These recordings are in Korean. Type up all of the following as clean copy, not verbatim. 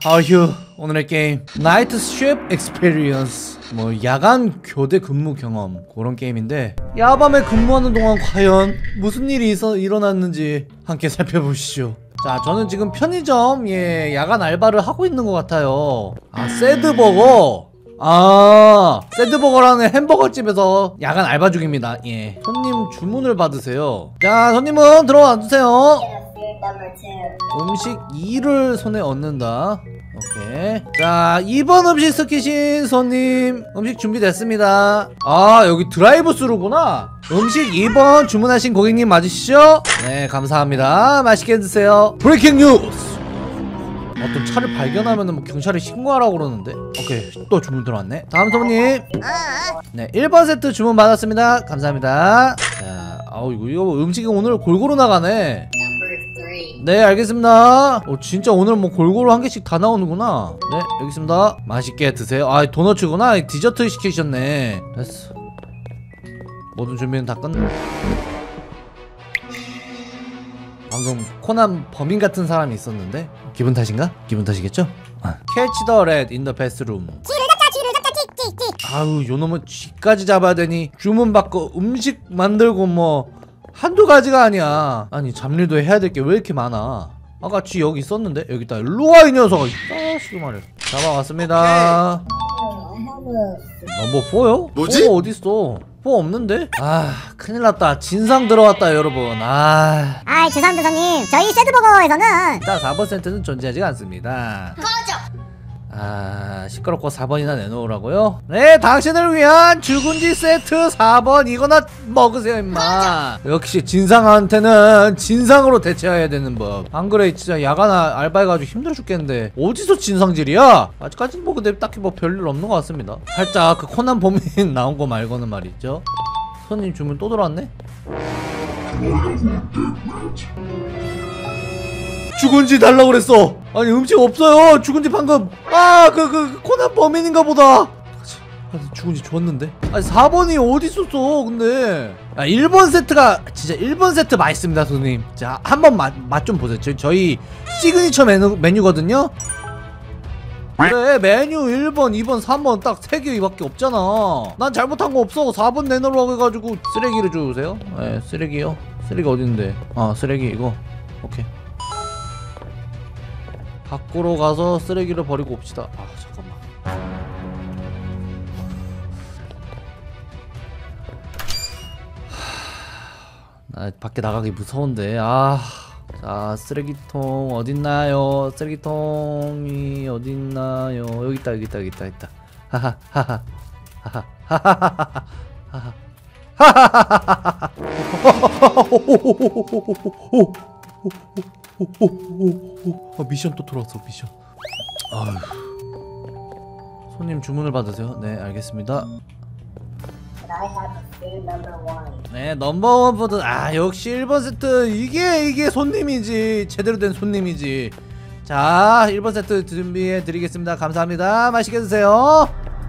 아휴, 오늘의 게임 나이트 쉽 익스피리언스, 뭐 야간 교대 근무 경험, 그런 게임인데 야밤에 근무하는 동안 과연 무슨 일이 일어났는지 함께 살펴보시죠. 자, 저는 지금 편의점 야간 알바를 하고 있는 것 같아요. 새드버거, 새드버거라는 햄버거 집에서 야간 알바 중입니다. 손님 주문을 받으세요. 자, 손님은 들어와 주세요. 음식 2를 손에 얹는다. 오케이. 자, 2번 음식 시키신 손님, 음식 준비됐습니다. 여기 드라이브 스루구나. 음식 2번 주문하신 고객님 맞으시죠? 네, 감사합니다. 맛있게 드세요. 브레이킹 뉴스! 어떤 차를 발견하면 뭐 경찰에 신고하라고 그러는데. 오케이, 또 주문 들어왔네. 다음 손님. 네, 1번 세트 주문 받았습니다. 감사합니다. 자, 이거 음식이 오늘 골고루 나가네. 네, 알겠습니다. 진짜 오늘 뭐 골고루 한 개씩 다 나오는구나. 네, 알겠습니다. 맛있게 드세요. 도너츠구나. 디저트 시키셨네. 됐어. 모든 준비는 다 끝났네. 방금 코난 범인 같은 사람이 있었는데 기분 탓인가? 기분 탓이겠죠? Catch the rat in the bathroom. 쥐를 잡자 찍찍. 요놈은 쥐까지 잡아야 되니 주문 받고 음식 만들고 뭐 한두 가지가 아니야. 아니, 잡일도 해야 될 게 왜 이렇게 많아. 아까 쥐 여기 있었는데? 여기 있다. 일로와 이 녀석아. 시고 말이야. 잡아왔습니다. 넘버 4요? 뭐지? 4 어딨어? 4 없는데? 큰일났다. 진상 들어왔다 여러분. 죄송합니다 손님, 저희 새드버거에서는 일단 4번 세트는 존재하지 않습니다. 꺼져! 시끄럽고 4번이나 내놓으라고요? 네, 당신을 위한 죽은지 세트 4번 이거나 먹으세요 임마. 역시 진상한테는 진상으로 대처해야 되는 법. 안 그래 진짜 야간 알바해가지고 힘들어 죽겠는데 어디서 진상질이야? 아직까지는 뭐 근데 딱히 뭐 별일 없는 것 같습니다. 살짝 그 코난 범인 나온 거 말고는 말이죠. 손님 주문 또 들어왔네? 죽은지 달라고 그랬어. 아니, 음식 없어요. 죽은지 방금 그 코난 범인인가 보다. 죽은지 줬는데. 4번이 어디 있었어 근데. 1번 세트가 진짜 1번 세트 맛있습니다 손님. 자, 한번 맛 좀 보세요. 저희 시그니처 메뉴거든요. 그래, 메뉴 1번 2번 3번 딱 3개밖에 없잖아. 난 잘못한 거 없어. 4번 내놓으라고 해가지고 쓰레기를 주세요. 네, 쓰레기요. 쓰레기 어딘데? 쓰레기 이거. 오케이. 밖으로 가서 쓰레기를 버리고 옵시다. 잠깐만. 나 밖에 나가기 무서운데. 자, 쓰레기통 어딨나요? 쓰레기통이 어딨나요? 여기 있다. 하하하하. 미션 또 들어왔어. 미션. 손님 주문을 받으세요. 네, 알겠습니다. 네, 넘버 1 푸드. 역시 1번 세트. 이게 손님이지. 제대로 된 손님이지. 자, 1번 세트 준비해 드리겠습니다. 감사합니다. 맛있게 드세요.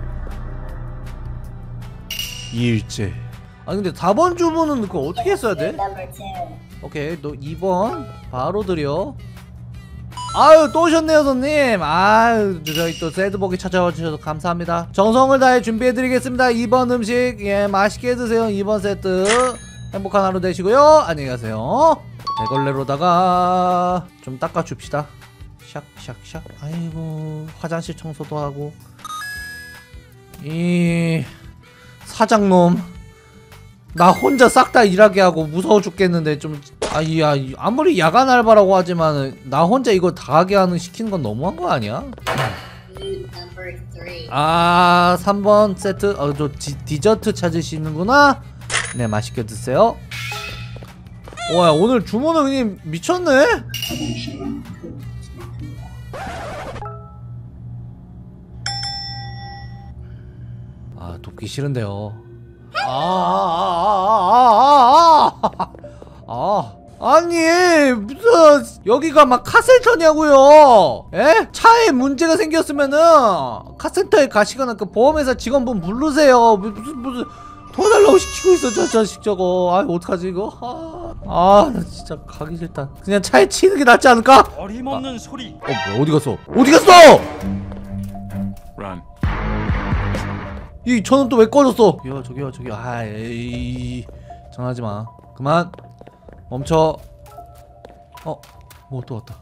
2일째. 근데 4번 주문은 그거 어떻게 했어야 돼? 오케이, 너 2번 바로 드려. 또 오셨네요 손님. 저희 또 새드버거 찾아와 주셔서 감사합니다. 정성을 다해 준비해드리겠습니다. 2번 음식 맛있게 드세요. 2번 세트 행복한 하루 되시고요. 안녕히 가세요. 대걸레로다가 좀 닦아줍시다. 샥샥샥. 아이고, 화장실 청소도 하고. 이 사장놈 나 혼자 싹 다 일하게 하고 무서워 죽겠는데 좀. 아무리 야간 알바라고 하지만 나 혼자 이거 다 하게 시키는 건 너무한 거 아니야? 3번 세트. 저 디저트 찾으시는구나. 네, 맛있게 드세요. 와, 오늘 주문은 그냥 미쳤네. 돕기 싫은데요. 아니, 무슨 여기가 막 카센터냐고요? 차에 문제가 생겼으면은 카센터에 가시거나 그 보험회사 직원분 부르세요. 무슨 도와달라고 시키고 있어 저 자식 저거. 아 어떡하지 이거. 나 진짜 가기 싫다. 그냥 차에 치는 게 낫지 않을까? 어림없는 소리. 뭐야 어디 갔어? 어디 갔어? Run. 이 저는 또 왜 꺼졌어? 저기요. 아이 장난하지 마. 그만. 멈춰. 뭐 또 왔다.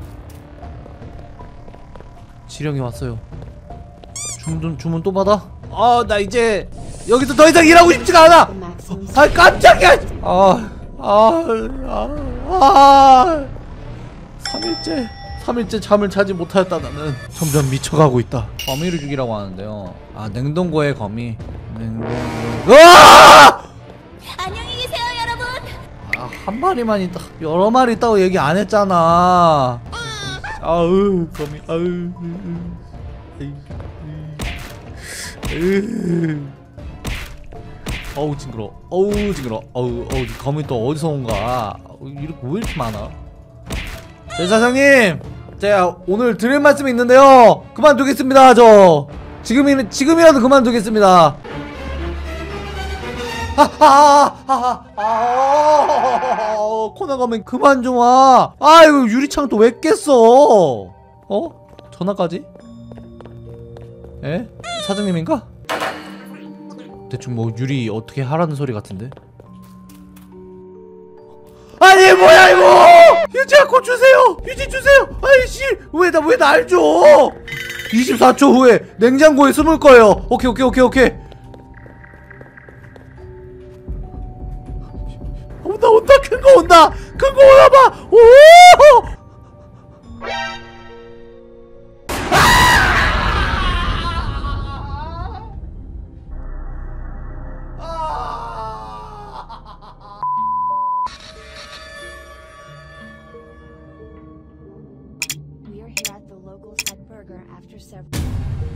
지령이 왔어요. 주문 또 받아? 나 이제 여기서 더 이상 일하고 싶지가 않아. 깜짝이야. 3일째 잠을 자지 못하였다. 나는 점점 미쳐가고 있다. 거미를 죽이라고 하는데요. 냉동고의 거미. 안녕히 계세요, 여러분. 한 마리만 있다. 여러 마리 있다고 얘기 안 했잖아. 거미. 징그러. 거미 또 어디서 온 거야? 왜 이렇게 많아? 사장님, 제가 오늘 드릴 말씀이 있는데요. 그만두겠습니다. 저 지금이라도 그만두겠습니다. 코너 가면 그만 좀 와. 이거 유리창 또 왜 깼어? 전화까지? 에? 사장님인가? 대충 뭐 유리 어떻게 하라는 소리 같은데? 아니 뭐야 이거! 유지야 곧 주세요! 유지 주세요! 아이씨 왜 날 줘! 24초 후에 냉장고에 숨을 거예요. 오케이. 온다 큰 거 오나봐. 오! We are here at the local Fed Burger after several